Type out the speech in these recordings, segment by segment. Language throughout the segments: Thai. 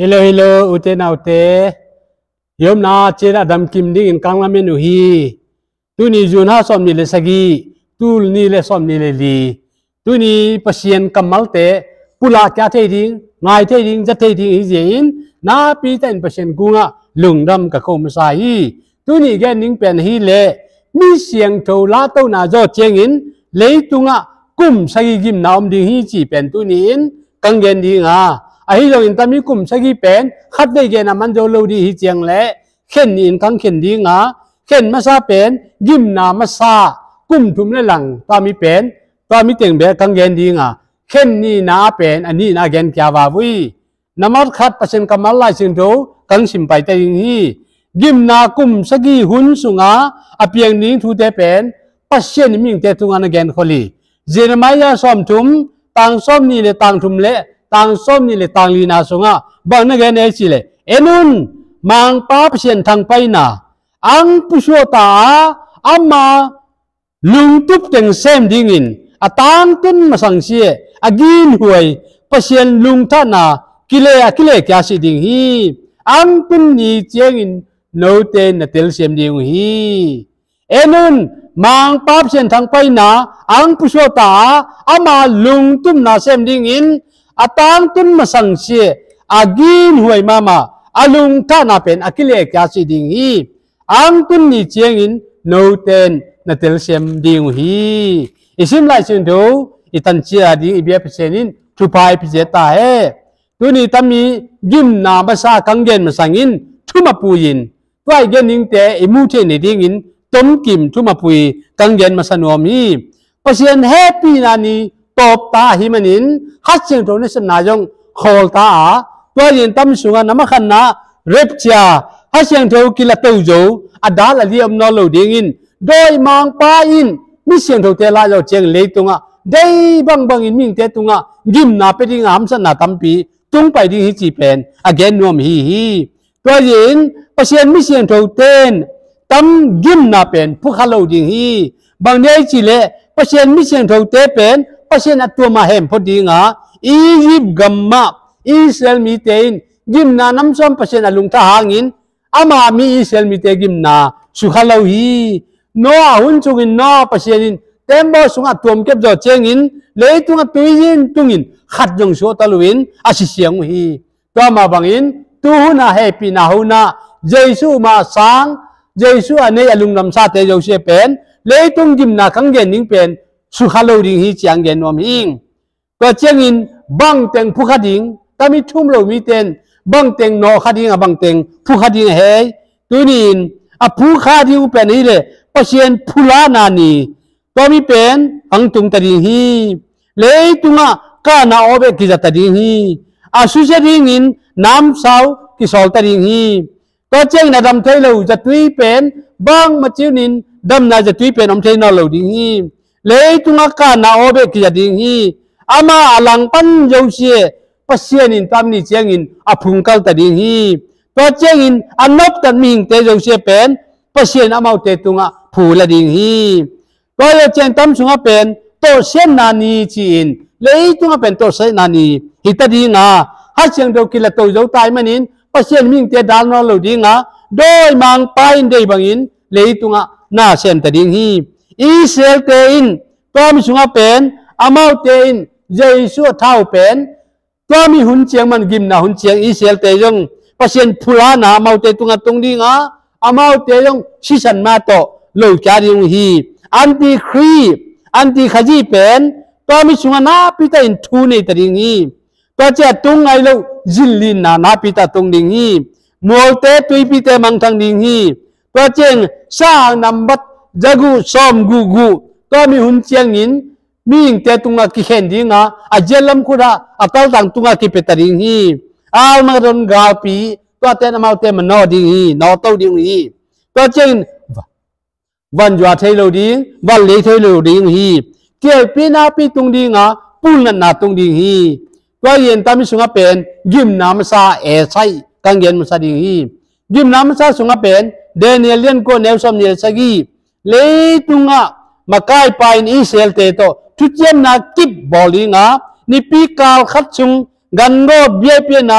hello hello ute na ute yom na chera dam kim ding in kang lamen hi tu ni jun ha som ni le sagi tul ni le som ni le li tu ni pasien kamal te pula kya the ding ngai the ding ja the ding hi jein na pi ten pasien gunga lungdam ka khom sa hi tu ni ge ning pen hi le mi siang tho la to na zo cheng in le tunga kum sagi gim na om ding hi chi pen tu ni in kang gen ding a ai lo in tami kum sagi pen khat dei ge na man jo lo di hi cheng le khen ni in kang khen ding a khen ma sa pen gim na ma sa kum thum le lang tami pen tami teng be kang gen ding a khen ni na pen ani na gen kya wa wi namat khat pasen kamal lai sin do kang sim pai te ding hi gim na kum sagi hun sunga apiang ning thu te pen pasien ming te tunga na gen kholi jeremiah som thum tang som ni le tang thum le tang som ni le tang li na sunga bang na gen e chi le enun mang pa pasien thang pai na ang pusho ta ama lung tup teng sem ding in atang tun masang sie agin huai pasien lung tha na kile kya si ding hi ang tun ni cheng in no te na tel sem ding hi enun mang pap sen thang pai na ang pusho ta ama lung tum na sem ding in atang tun masang sie agin huai mama alung tha na pen akile kya si ding hi ang tun ni cheng in no ten na tel sem ding hi isim lai sin do itan chia ding ibia pesenin thupai pijeta he tuni tami gim na basa kanggen masangin thuma puyin twai gening te imu the ni ding in tom kim thuma pui kanggen masanomi pasien happy na ni top ta himanin hatching to ne na jong khol ta twai tam sunga namakhan na repcha hatching to kila to jo adal aliam no lo ding in doi mang pa in mi siang to te la lo cheng le tunga dei bang in ming te tunga gim na pe ding am sa na tampi tung pai ding hi chi pen again nom hi to yin pasien mi siang to ten tam gim na pen phu khalo ding hi bang nei chi le pasien mi siang to te pen pasien atwa ma hem pho dinga Egypt gamma Israel mi ten gim na nam som pasien alung tha hangin ama mi Israel mi te gim na su khalo hi no hun chungin no pasienin tembo sunga tuam kep jo chengin leitunga tuin tungin khat jong so taluin asisiang hi to ma bangin tu na happy na huna jesu ma sang jesu ane alung nam sa te jo se pen leitung gim na kanggen ning pen su khalo ding hi chiang gen nom hing to chengin bang teng phu khading tami thum lo mi ten bang teng no khading a bang teng phu khading he tunin a phu khading pen hi le pasien phula na ni tomi pen ang tung tari hi le tunga ka na obe ki jata ding hi asu se ding in nam sau ki sol tari hi to cheng na dam thai lo jatui pen bang machiunin dam na jatui pen om thai na lo ding hi le tunga ka na obe ki jata ding hi ama alang pan jo sie pasien in tam ni cheng in aphung kal ta ding hi to cheng in anop tan ming te jo sie pen pasien amau te tunga phula ding hi to yo chen tam sunga pen to sen na ni chin lei tunga pen to sai na ni hita dinga ha cheng do kila to zo tai manin pasien ming te dal no lo dinga doi mang pain dei bangin lei tunga na sen ta ding hi Israel te in to mi sunga pen amau te in jesu thau pen to mi hun chiang man gim na hun chiang Israel te jong pasien phula na mau te tunga tung dinga amau te jong sisan ma to lo kya ding hi anti khri anti khaji pen to mi sunga na pita in thu nei ta ding hi to cha tung ai lo jillin na pita tung ding hi mol te tui pi te mang thang ding hi to cheng sa nam bat jagu som gu gu to mi hun chiang in ming te tunga ki khen dinga a jelam khura akal tang tunga ki pe ta ding hi al ma ron ga pi to te na mau te ma no ding hi no to ding hi to cheng van jwa thai lo ding van le thai lo ding hi kiel pina pi tung ding a pul na tung ding hi to yen tam sunga pen gim nam sa e sai kang gen sa ding hi gim nam sa sunga pen Daniel yen ko ne som ne sagi le tunga makai pain Israel te to tu chen na kip bolinga ni pi kal khat chung gan go bie pe na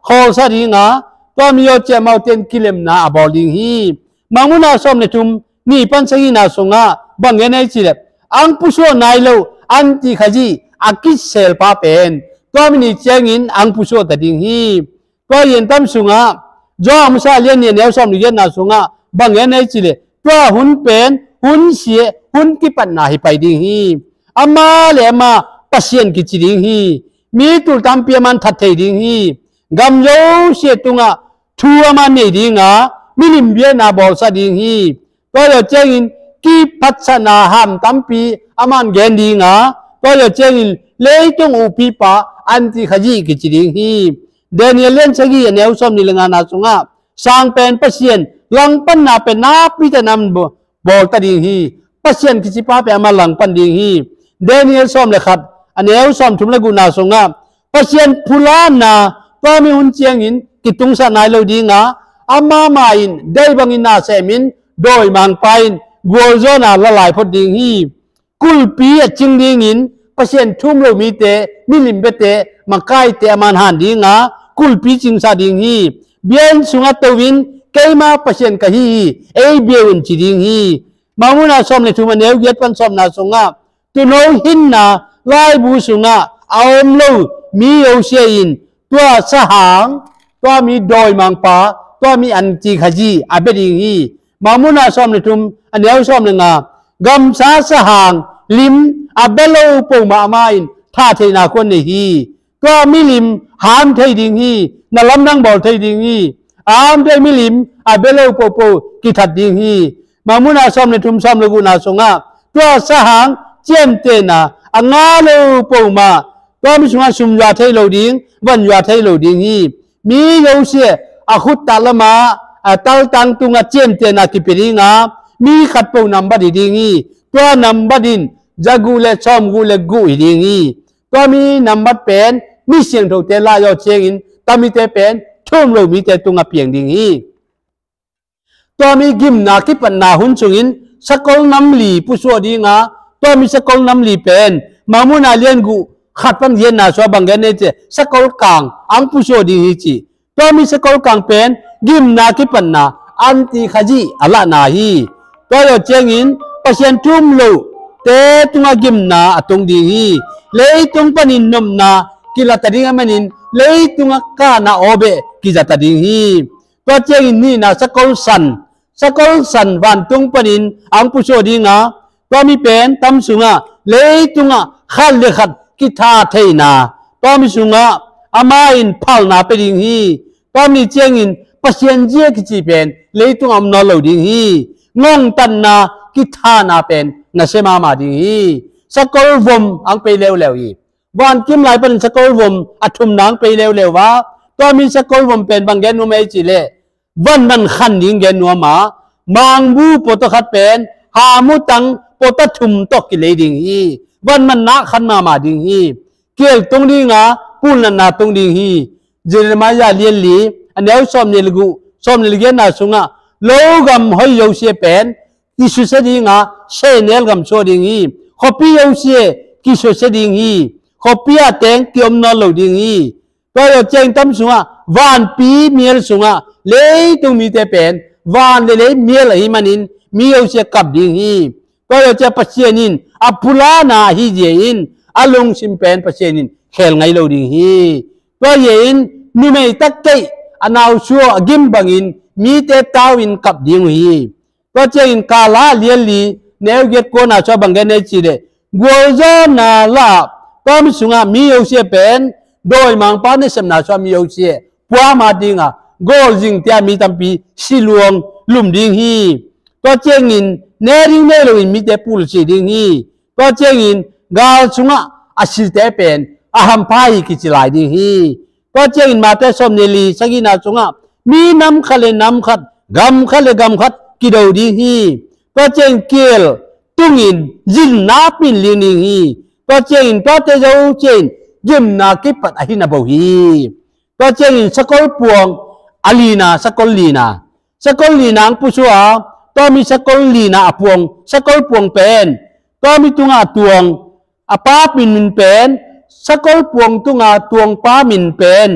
คอซาดิงาตัวมีโอเจมาเต็นกิเลมนาบอลิงฮีมังมุนาสอมเนทุมนี่ปันสกินาสงะบังเงินไอจิเลอังปุโซนายโลอันติขจีอากิเซลปาเป็นตัวมีนี่เจงินอังปุโซตัดดิงฮีตัวเย็นตั้มสงะจอมซาเลียนเนี่ยแนวสอมนี่เย็นนาสงะบังเงินไอจิเลตัวหุ่นเป็นหุ่นเสียหุ่นกิปันนาให้ไปดิงฮีอามาเลมาปัสยันกิจิดิงฮีมีตุลตัมเปียมันทัดเทดิงฮีกำโยเสียตุงะทัวมันนี่ดิงะมิลิมเบียนาบอลซาดิงฮีก็จะเจงินกีพัฒนาหามตัมปีอามันเกนดิงะก็จะเจงินเลยตงอุปีปะอันที่ขจีกิจดิงฮีเดนิเอเลนสกีเนวซอมนิลงานาสุงะสร้างเป็นปัสยันลังปันนาเป็นนาปิตนำบอลตัดดิงฮีปัสยันกิจิปาเป็นอามาลังปันดิงฮีเดนิเอลซอมเลขัดอันเนวซอมทุมเลกุนาสุงะปัสยันพูลานาก็มีหุ่นเจียงอินกิตุงสานายโลดีงาอามามาอินได้บังอินาเซมินโดยมังไปอินกัวโซนาละลายพอดิงฮีกุลปีจิงดิงอินปัสยันทุ่มโลมีเตมิลิมเบเตมังไกเตมันหันดิงากุลปีจิงซาดิงฮีเบียนสุงะตวินเกมาปัสยันกะฮีเอเบียนจิดิงฮีมามุนาซอมเลทุมันเนวเยตปันซอมนาสุงะตุโนหินนาลายบูสุงะเอาอมโลมีโอเชียอินตัวสหางตัวมีโดยมังปาตัวมีอันจีขจีอาเบดิงฮีมามุนาซอมเลทุมอันเดียวซอมเลงากำซาสหางลิมอาเบโลปูมาอามาอินท่าเทนาคนในฮีตัวมีลิมหามเทดิงฮีนลำนังบอลเทดิงฮีอามเทมิลิมอาเบโลปูปูกิทัดดิงฮีมามุนาซอมเลทุมซอมเลกุนาสงะตัวสหางเจียมเตนาอังาโลปูมาตัวมีสุงะสุมยาเทโลดิงวันยาเทโลดิงฮีมีโยเสียอาคุตตาละมาตัลตังตุงะเจียมเตนากิปิริงามีขัดปูนัมบัดิดิงฮีตัวนัมบัดินจักูเลชอมกูเลกูอิดิงฮีตัวมีนัมบัดเป็นมีเสียงโทเตลายอเชียงอินตามีเตเป็นทุ่มโลมีเตตุงะเปียงดิงฮีตัวมีกิมนาคิปันนาหุนสุงินสกอลน้ำลีผู้สวดีงาตัวมีสกอลน้ำลีเป็นมามุนาเลียนกูขัดปันเย็นนาชัวบังเกนเนเจสกอลกางอังผู้สวดีฮีจีตัวมีสกอลกางเป็นกิมนาคิปันนาอันติขจีอัลลานาฮีตัวโยเจงินปัสยันทุ่มโลเตตุงะกิมนาอตุงดีฮีเลยตุงปันินนมนากิลาตดิงะมันินเลยตุงะกานาโอเบกิจาตดิงฮีตัวเจงินนี่นาสกอลสันสกอลสันวันตุงปนินอังปุโชดีงาตัวมีเป็นตำสุงะเลยตุงะขัดเลขัดกิทาเทนาตัวมีสุงะอามาอินพัลนาเปดิงฮีตัวมีเจงินปัสยันเจกิจิเป็นเลยตุงอัมนอลดิงฮีงงตันนากิทานาเป็นนาเซมามาดิงฮีสกอลวมอังไปเลวเลวอีวันกิมไหลเป็นสกอลวมอัทุมนางไปเลวเลววะตัวมีสกอลวมเป็นบางแกนุเมจิเลวันมันขันยิงแกนัวมามังบูปตขัดเป็นหามุตังปตทุมตกิเลดิงฮีวันมันนักขันมาดิงฮีเกี่ยวตรงนี้งาปูนันนาตรงดิงฮีเจรมายาเลียนลีอันเดียวสอมเนลกูสอมเนลเกนาสุงะโลกำหอยโยเสียเป็นกิสุเสดิงาเชเนลกำโซดิงฮีขปีโยเสียกิสุเสดิงฮีขปีอาเตงกิอมนอลดิงฮีก็โยเจงตั้มสุงะวันปีเมียลสุงะเลยตุมีเตเป็นวันเลยเมียลหิมันินมีโยเสียกับดิงฮีก็โยเจปัสเซียนินอภุลานาฮิเจอินอลงชิมเป็นปัสเซียนินเขลไงโลดิงฮีก็เยินนิเมตักเกยอนาวชัวกิมบังอินมีเตตาวินกับดิงฮีก็เจอินกาลาเลียลีเนวเกตโกนาชัวบังเกเนจิเดกัวโซนาลาก็มีสุงะมีโยเสียเป็นโดยมังปานิสมนาชัวมีโยเสียปัวมาดิงะโกจิงเตียมีตัมปีสิลวงลุมดิงฮีก็เจงินเนริงเนโลอินมีเตปูลสิดิงฮีก็เจงินกาสุงะอาศิเตเป็นอาหัมพายกิจิลายดิงฮีก็เจงินมาเตสมเนลีสกินาสุงะมีน้ำขเลน้ำขัดกำขเลกำขัดกิดาวดิงฮีก็เจงเกลตุงินจินนาปินลิงฮีก็เจงินก็เตจาวเจนยิมนากิปัดอหินาบุฮีก็เจงินสกอลปวงอลีนาสกอลลีนาสกอลลีนางผู้ชัวก็มีสกอลลีนาอพวงสกอลปวงเป็นก็มีตุงอาตวงอป้ามินเป็นสกอลปวงตุงอาตวงป้ามินเป็น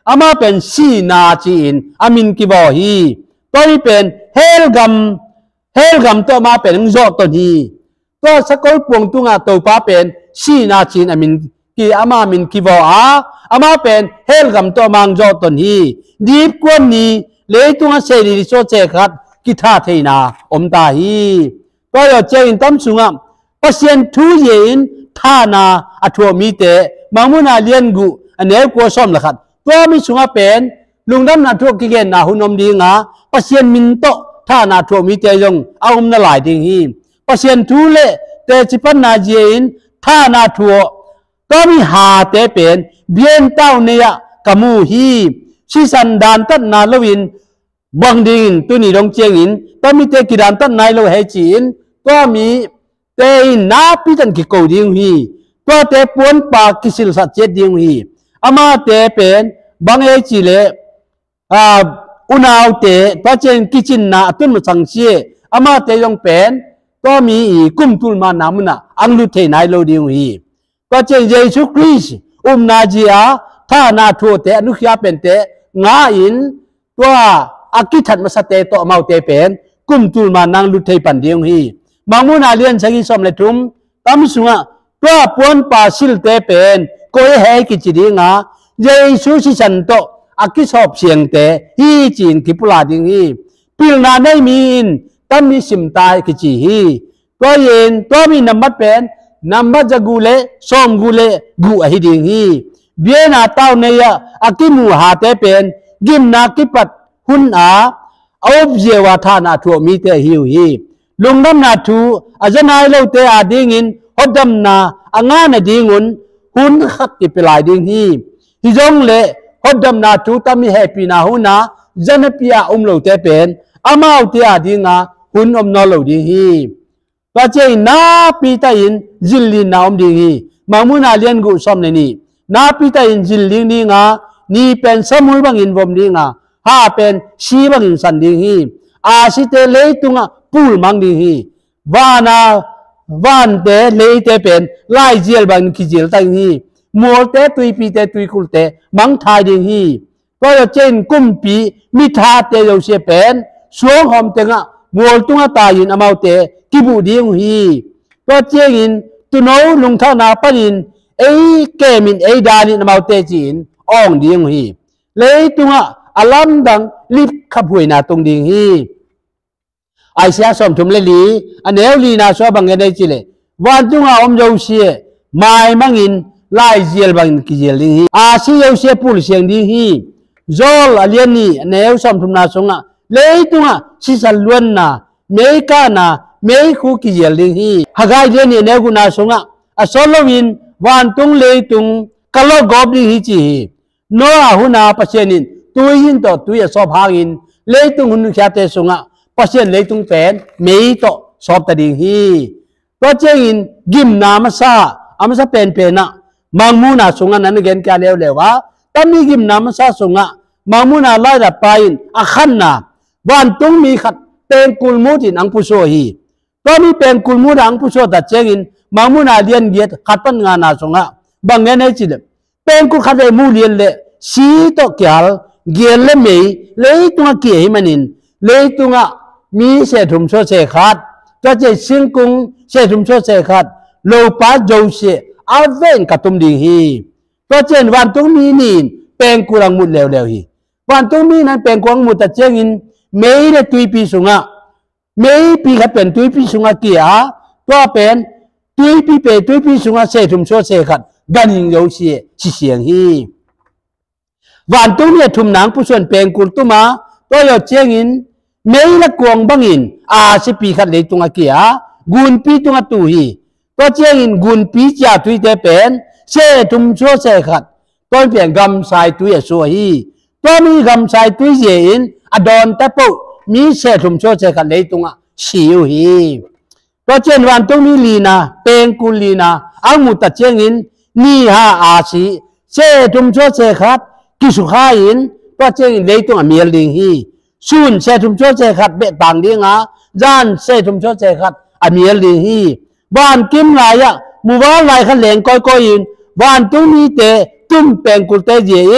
อามาเป็นชีนาจีนอามินกิบอฮีตัวนี้เป็นเฮลกัมตัวมาเป็นจอตัวนี้ตัวสกุลปวงตุงาตัวป้าเป็นชีนาจีนอามินกีอามามินกิบออามาเป็นเฮลกัมตัวมังจอตัวนี้ดีบกวนนี้เลยตุงาเสรีโซเจคัดกิท่าเทนาอมตาฮีตัวเราเจอินตั้มสุงามปัศยันทุเยินท่านาอัฐวมีเตมังมุนาเลียนกุอันเนี้ยกัวซ้อมละขัดตัวมีสุงาเป็นลุงดำนาทั่วกิเกนนาหุนอมดีงาปัศยันมินโตท่านาทั่วมีเตยงเอาอมนาลายดิ่งฮีปัศยันทุเลเตจิปันนาเยินท่านาทั่วตัวมีหาเตเป็นเบียนเต้าเนียกมูฮีชิสันดานตันนาลวินบังดินตุนีดงเจียงอินตัวมีเตกิดานตันนายโลเฮจีนตัวมีเตอินนาพิจันกิโกดิ่งฮีตัวเตปวนปากิสิลสัจเจดิ่งฮีอามาเตเป็นบังเฮจีเลอุณาวเตตัวเจนกิจินนาตุนมุสังเชียอามาเตยงเป็นตัวมีกุมตุลมานามุนะอังลุเทนายโลดิ่งฮีตัวเจนเยซูคริสต์นาจีอาท่านาทัวเตอนุขยาเป็นเตงาอินตัวอากิทัดมาสเตโตเมาเตเป็นกุมตุลมานังลุเทปันดิ่งฮีมังมุนาเลียนสกิสมเลทุมตามสุงะตัวปวนปาสิลเตเป็นโกยเฮกิจิดิงาเยซูชิสันโตอากิสอบเสียงเตฮีจีนกิปุลาดิ่งฮีปิลนาได้มีนตั้มมีสิมตายกิจิฮีตัวเย็นตัวมีนัมบัดเป็นนัมบัดจะกูเลส้มกูเลกูอหิดิ่งฮีเบียนาเต้าเนียอากิมูหาเตเป็นกิมนากิปัดหุนอาเอาเจวาธานาทัวมีเตหิวฮีลุงดำนาทูอาจนายเลวเตอาดิ่งินฮดดำนาอ่างานดิ่งุนหุนขัดติเปลายดิ่งฮีฮิจงเลฮดดำนาทูตามีแฮปีนาหุนาจันพิอาเลวเตเป็นอามาเอาเตอาดิ่งาหุนนอเลวดิ่งฮีว่าเจนาปีตาอินจิลลินาดิ่งฮีมังมุนาเลียนกุสมเนนีนาปีตาอินจิลลิงดิ่งานี่เป็นสมุยบังอินวมดิ่งาฮาเป็นชีบังอินสันดิ่งฮีอาสิเตเลตุงะปูลมังดิ่งฮีวานาวันเตเลเตเป็นไล่เจียลบังกิเจียลตั้งฮีมัวเตตุยปีเตตุยคุลเตมังทายดิ่งฮีก็จะเจนกุมปีมิทาเตโยเชเป็นสวงหอมเตงะมัวตุงะตายินอมาเตกิบุดิ่งฮีก็เจงินตุโนลุงท่านาปนินเอเกมินเอดานินอมาเตจีนอ่องดิ่งฮีเลยตุงะอลัมดังลิบขับหวยนาตรงดิ่งฮีไอเสียสมทุมเลลีอันเอวลีนาชัวบังเงินได้จิเลวันตุงะอมโยเชียไม่มังอินไล่เจียลบังกิเจียลิงฮีอาเซียเชียปูลเสียงดิ่งฮีโจลอเลียนีอันเอวสมทุมนาสงะเลยตุงะชิสัลวนนาเมกานาเมคุกิเจียลิงฮีฮากายเลียนีเนกุนาสงะอสโลวินวันตุงเลยตุงกะโลกอบดิ่งฮีจีโนอาหุนาปเชนินตัวยินต่อตัวสอบหากินเลยตุงหุนขยาเตสงะปัจจัยเลยตุงเป็นไม่ต่อสอบตัดดิ่งฮีปัจจัยอินกิมนามาซาอามาซาเป็นนะมังมูนาสงะนั้นเกินการเลวว่าตอนนี้กิมนามาซาสงะมังมูนาไล่ดับไปอาขันนาวันตุงมีขัดเป็นกุลมุดินอังพุโซฮีตอนนี้เป็นกุลมุดอังพุโซตัดเจงินมังมูนาเลียนเกียรขัดปัญงานาสงะบางเงินให้จิเลเป็นกุลขัดเลยมูเลียนเลยสีตอกยาลเกียรเลยไม่เลยตุงะเกี่ยให้มันนินเลยตุงะมีเศษถุมโชเสขัดก็จะสิงกุงเศษถุมโชเสขัดโลปาโจเสอาเวนกัตุมดิ่งฮีก็เจนวันตุงมีนินเป็นกุลังมุดเลวฮีวันตุงมีนั้นเป็นกุลังมุดตัดเจงินไม่ได้ตุยปีสุงะไม่ปีขัดเป็นตุยปีสุงะเกี่ยก็เป็นตุยปีเป็นตุยปีสุงะเศษถุมโชเสขัดกันยิงโยเสชิเสียงฮีวันตุงเนี่ยถุมหนังผู้ส่วนเป็นกุลตุมาก็ยอดเจงินไม่ละกวงบังอินอาสิปีขัดเลยตุงะเกียกุนปีตุงะตุฮีก็เจียงอินกุนปีจ่าตุยเตเป็นเชทุมโชเสขัดต้นเปลี่ยนกำสายตุยสัวฮีตัวมีกำสายตุยเจียนอดอนตะปุมีเชทุมโชเสขัดเลยตุงะชิวฮีก็เจนวันตุงมีลีนาเป็นกุลีนาอังมุตตะเจียงอินนี่ฮาอาชีเชทุมโชเสขัดกิสุขาอินก็เจียงอินเลยตุงะเมียลิงฮีซูนเซทุมโชเจขัดเบต่างดีงาจานเซทุมโชเจขัดอเมียลีฮีบ้านกิมลายะหมู่บ้านลายขันเหลงก้อยๆอินบ้านตุ้งมีเตตุ้มเป็นกุลเตเจียน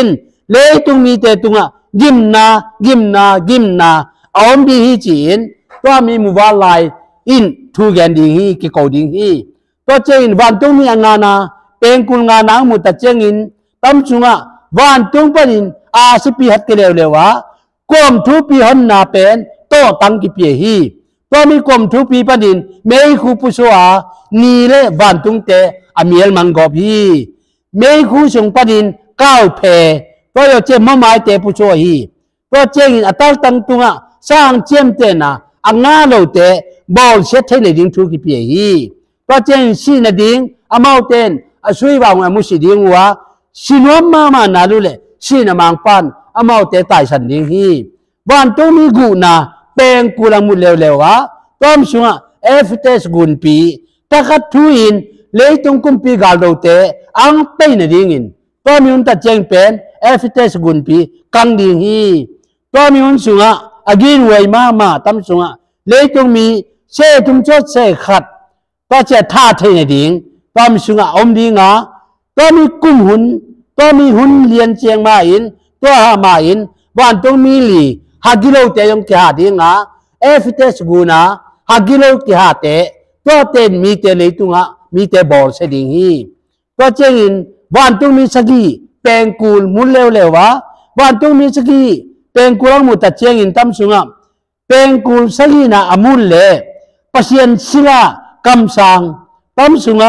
เลยตุงมีเตตุงะกิมนาออมดีฮีจีนตัวมีมุวาลายอินทูแกนดิงฮีกิโกดิงฮีตัวเจอินวันตุงมีอันนาเป็นกุลงานังมุตเจงินตั้มจุงะวันตุงปนินอาสิปีฮัดเกเลวเลวะกอมทุปีหันนาเป็นโตตังกิเปียฮีตัวมีกอมทุปีปนินเมย์คูปุโซอานีเลวันตุงเตอเมียลมังกอบฮีเมย์คูชงปนินก้าวเพตัวโยเจมะไม้เตปุโซฮีตัวเจงินอัตตตังตุงะสร้างเจียมเตนะอังงาโลเตบอลเช็ดให้เลยดิ้งทุกิเปียฮีตัวเจงสีนดิ้งอามาเตนอาช่วยบ่าวมุสิดิ้งวะสินวมมานาลุเลสีนมังปันอามาเตตายสันดิ้งฮีวันตุงมีกูนาเป็นกุลังมุเลวเลวะต้มชุงเอฟเตสกุนปีตะกัดทุอินเลยตุงกุมปีกาลโลเตอังเตนดิ้งอินต้มยุนตะเจงเป็นเอฟเตสกุนปีกังดิ้งฮีต้มยุนชุงอากินไว้มาตั้มชุงเลยตุงมีเชตุงจดเสขัดก็จะท่าเทนดิ้งต้มชุงอมดิ้งต้มีกุมหุนต้มีหุนเลียนเจียงมาอินตัวหามาอินวันตุงมีลีฮากิโลเตยงกิฮาดิ้งเอฟเตสกุนาฮากิโลกิฮาเตตัวเตนมีเตเลยตุงมีเตบอลเสดิ้งฮีตัวเจงินวันตุงมีสกีเป็นกูลมุลเลวะวันตุงมีสกีเป็นกุลังมุตเจงินตั้มชุงเป็นกูลสกีนาอมุลเลปัศยันศิลากำสังตั้มชุง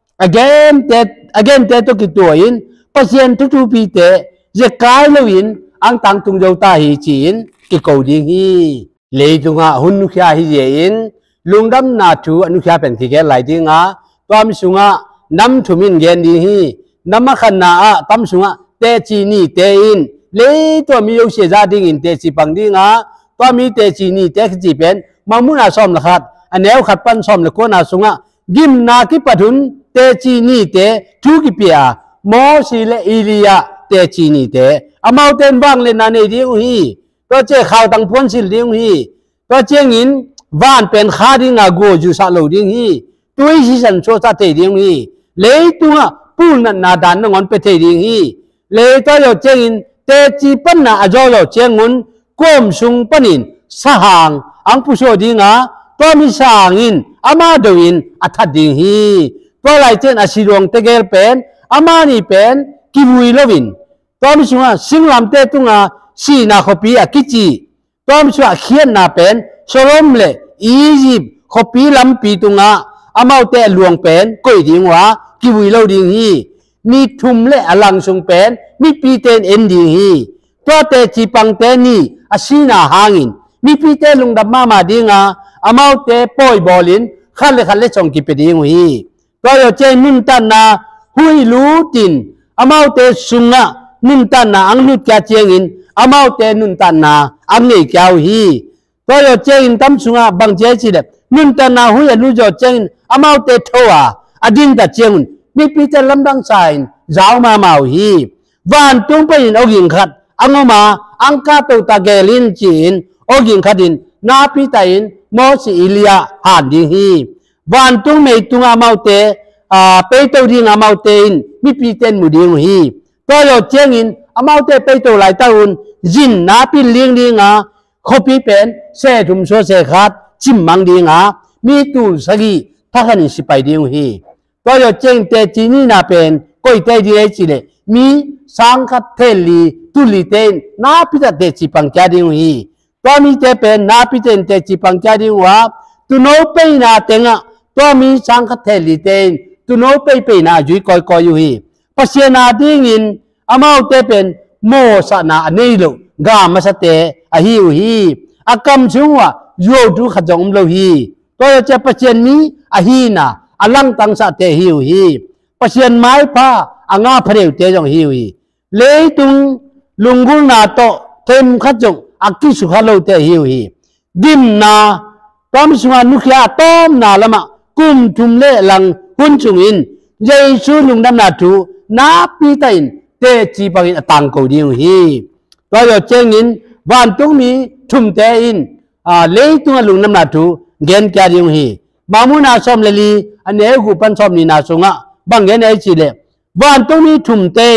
againเตตุกิตัวอินปัศยันทุปีเตจะกลายเลวินอังตังตุงเจ้าตาฮีจีนกิโกดิงฮีเลยตุงหุนนุขยาฮีเจอินลุงดำนาทูอนุขยาเป็นที่แก่ไหลดิงตั้มชุงน้ำทุมินเกนดิงฮีน้ำมะขันนาตั้มชุงเตจีนีเตอินเลยตัวมีอยู่เสียใจดิ้งอินเตจีปังดิ้งตัวมีเตจีนีเตขจีเป็นมามุนาซ้อมละขัดอันแนวขัดปั้นซ้อมละคนสุงกิมนาคิปัทุนเตจีนีเตทุกิเปียมอสิเลอิลียาเตจีนีเตอามาเต็นบางเลนานีดิ้งฮีตัวเจ้าข่าวตังพ้นสิลดิ้งฮีตัวเจ้าหินว่านเป็นข้าดิ้งกูจูซาโลดิ้งฮีตัวอิสันโชซาเตดิ้งฮีเลยตัวปูนันนาดานนงอนเปเตดิ้งฮีเลยตัวโยเจ้าหินเตจีปันนาอจอโลเจ้างุนก้มซุงปันินสหางอังปุโชดิ้งตัวมีสางอินอามาดูอินอัฐดิ้งฮีตัวไหลเจนอาศิรวงเตเกลเป็นอามานีเป็นกิบุยโลวินตัวมีช่วงสิงลำเตตุงสีนาขบีกิจิตัวมีช่วงเขียนนาเป็นโซโลมเลอียิปต์ขบีลำปีตุงอามาเตหลวงเป็นกุยดิ้งวะกิบุยโลดิ้งฮีมีทุมเลอลังซุงเป็นมีปีเตนเอ็นดิ้งฮีตัวเตจีปังเตนี่อาศินาหางินมีปีเตลุงดับมาดิ้งอามาเตปอยบอลินขันเลส่งกิปดิ้งฮีตัวโยเจนุนตันนาหุยลูตินอามาเตสุงนุนตันนาอังลุดแกเจียงินอามาเตนุนตันนาอังเนกยาวฮีตัวโยเจงินตั้มสุงบังเจจิเดนุนตันนาหุยลูโยเจงินอามาเตทัวอดินตะเจียงมีปีเตลำดังสายจาวมาเมาฮีวันตุงไปอินอกิงขัดอังมาอังกาตุตะเกลินจีนอกิงขัดินนาปีตาอินมอสิอิลียาหันดิฮีวันตุงไม่ตุงอามาเตไปตัวดิ้งอามาเตอินมีปีเตนมุดิ้งฮีตัวโยเจงินอามาเตไปตัวไหลตาอุนจินนาปีเลี้ยงดิ้งขบีเป็นเสถุมโซเสขัดจิมมังดิ้งมีตูสกีทักขันสิไปดิ้งฮีตัวโยเจงเตจีนีนาเป็นก้อยเตจีเลจิเลมีสังคัดเทลีตุลิเตนนาพิจเตจิปังจาดิ้งฮีตัวมีเตเป็นนาพิจเตจิปังจาดิ้งวะตุโนเปนาเตงตัวมีสังคัดเทลีเตนตุโนเปนาจุยก้อยอยู่ฮีปัสยนาดิ้งอินอามาเตเป็นโมสนาเนโลกามาสเตอหิวฮีอากำชุงวะโยดูขจงโลฮีตัวจะปัสยนีอหินาอลังตังสะเตหิวฮีปัสยนไม้ผ้าอ่างาเพรียวเตจงหิวฮีเลยตุงลุงกุลนาโตเทมขจงอักกิสุขโลเตหิวฮีดิมนาตอมสุวรรณนุขยาต้มนาละมะกุมทุมเลลังหุนจุงอินเยซูลุงดำนาทูนาปีตาอินเตจีปังอินตังโกดิวฮีตัวโยเจงินวันตุงมีทุมเตอินเลยตุงลุงดำนาทูเกนแกดิวฮีมามุนาซ้อมเลลีอันเนกุปันซ้อมนีนาสุงะบังเกนไอจิเลวันตุงมีทุมเตอิน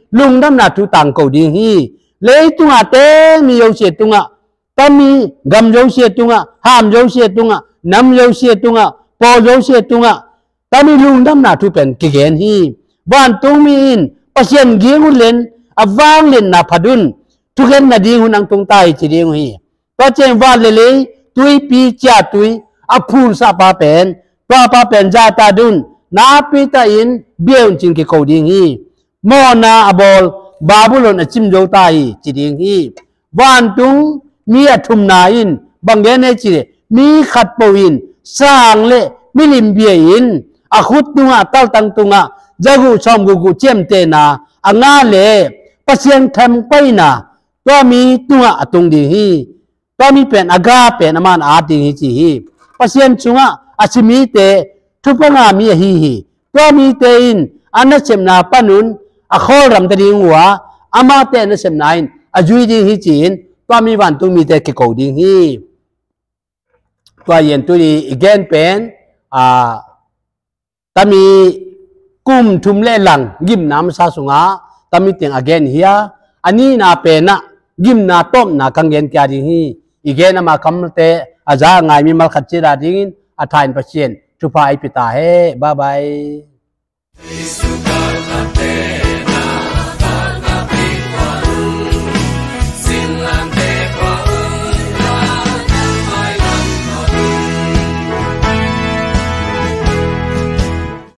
ลุงน้ำหนาทุตังเกาดิงฮีเลยตุงอ่ะเต้มีโยเสียตุงอ่ะตามีกำโยเสียตุงอ่ะห้ามโยเสียตุงอ่ะน้ำโยเสียตุงอ่ะปอโยเสียตุงอ่ะตามีลุงน้ำหนาทุเป็นกิเกนฮีบ้านตุงมีอินปัศยันเกียงหุ่นเล่นอวางเล่นนาพัดุนทุกเห็นนาดีหุ่นอังตุงตายจีเดียงฮีปัจเจงวันเลยตุยปีจ่าตุยอภูลสับปะเป็นป้าปะเป็นจ่าตาดุนนาปีตาอินเบี้ยวจิงกิเกาดิงฮีมอนาอบอลบาบุลนจิมโจตายจีเดียงฮีวันตุงมีอทุมนาอินบางเกนเอจีมีขัดปวินสร้างเล่มิลิมเบียอินอาขุดตุงะตัลตังตุงะจักุชอมกุเจมเตนาอ่างาเล่ปัศยันทำไปนาตัวมีตุงะตุงดีฮีตัวมีเป็นอากาเป็นอามันอาดิงฮีจีฮีปัศยันจุงะอาชิมีเตทุพงามีฮีฮีตัวมีเตอินอันนั้นเชมนาปนุนอาขอรำตะดิงหัวอามาเตนเชมนาอินอาจุยดิงฮีจีนตัวมีวันตุงมีเตกิโกดิงฮีตัวเย็นตัวนี้อีกแกนเป็นตามีกุมทุมเล่หลังกิมน้ำซาสุงาตามีเตียงอเกนเฮียอันนี้นาเป็นนะกิมนาต้มนากังเกนแกดิฮีอีกแกนมาคำเตอาจารย์ไงมีมัลขัดจิราดิงอาทายน์เปอร์เซ็นต์ทุพายปิตาเฮบายบาย